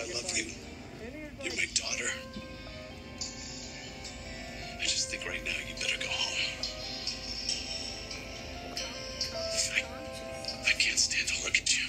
I love you. You're my daughter. I just think right now you better go home. I can't stand to look at you.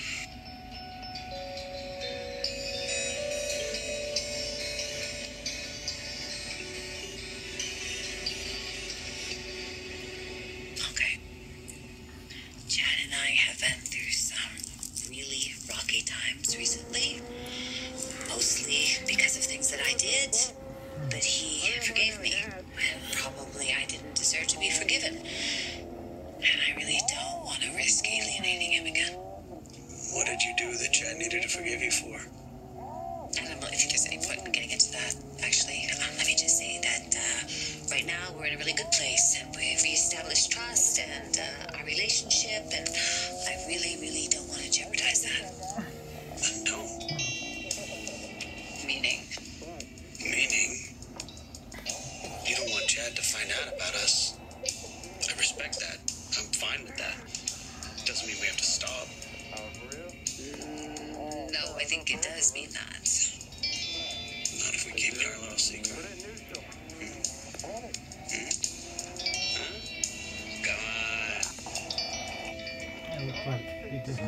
Okay. Chad and I have been through some really rocky times recently. Mostly because of things that I did. But he forgave me. And probably I didn't deserve to be forgiven. And I really don't want to risk alienating him again. What did you do that Chad needed to forgive you for? I don't know if there's any point in getting into that, actually. Let me just say that right now we're in a really good place. We've reestablished trust and our relationship, and I really, really don't want to jeopardize that. No. Meaning? Meaning, you don't want Chad to find out about us. I respect that. I'm fine with that. Doesn't mean we have to stop. No, I think it does mean that. Not if we keep it our little secret. Come on. It looks like he didn't.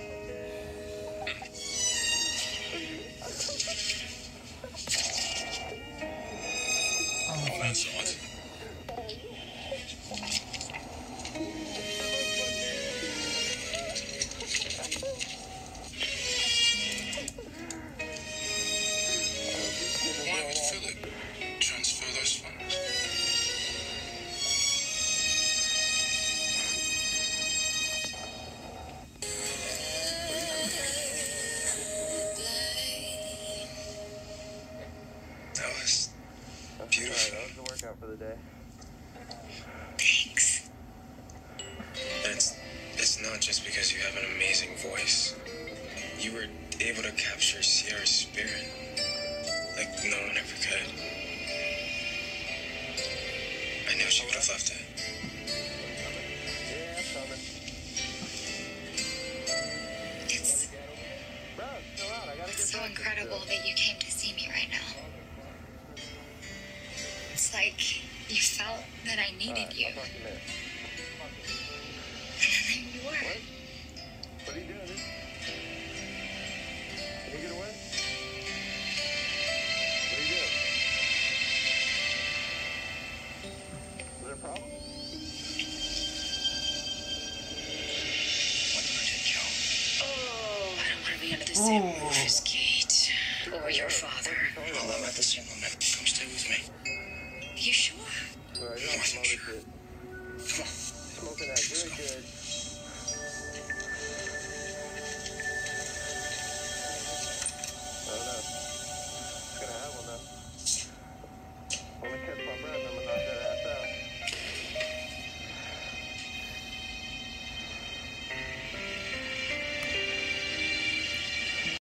Oh, that's odd. Why would Philip transfer those funds? That was beautiful. That was the workout for the day. Thanks. And it's not just because you have an amazing voice. You were able to capture Sierra's spirit like no one ever could. I know she would have loved it. Yeah, I'm coming. It's Bro, chill out. I gotta get So back to incredible that you came to see me right now. It's like you felt that I needed you. I'll talk to you later. And then you were. What? What are you doing, dude? Can you get away? What are you doing? Is there a problem? What did Joe? Oh, I don't want to be under the same roof as Kate or your father. I'll let this single man come stay with me. You sure? Well, you're on some other shit. Smoking that